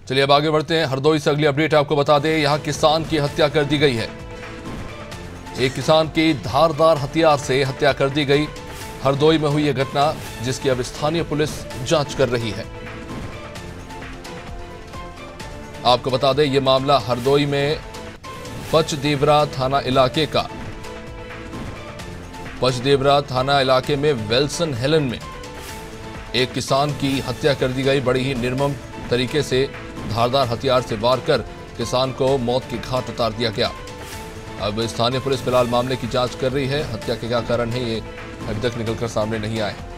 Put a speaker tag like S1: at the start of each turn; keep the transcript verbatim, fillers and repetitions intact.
S1: चलिए अब आगे बढ़ते हैं। हरदोई से अगली अपडेट आपको बता दें, यहां किसान की हत्या कर दी गई है। एक किसान की धारदार हथियार से हत्या कर दी गई। हरदोई में हुई यह घटना, जिसकी अब स्थानीय पुलिस जांच कर रही है। आपको बता दें, यह मामला हरदोई में पचदेवरा थाना इलाके का पचदेवरा थाना इलाके में वेल्सन हेलन में एक किसान की हत्या कर दी गई। बड़ी ही निर्मम तरीके से धारदार हथियार से वार कर किसान को मौत के घाट उतार दिया गया। अब स्थानीय पुलिस फिलहाल मामले की जांच कर रही है। हत्या के क्या कारण है, ये अभी तक निकलकर सामने नहीं आए।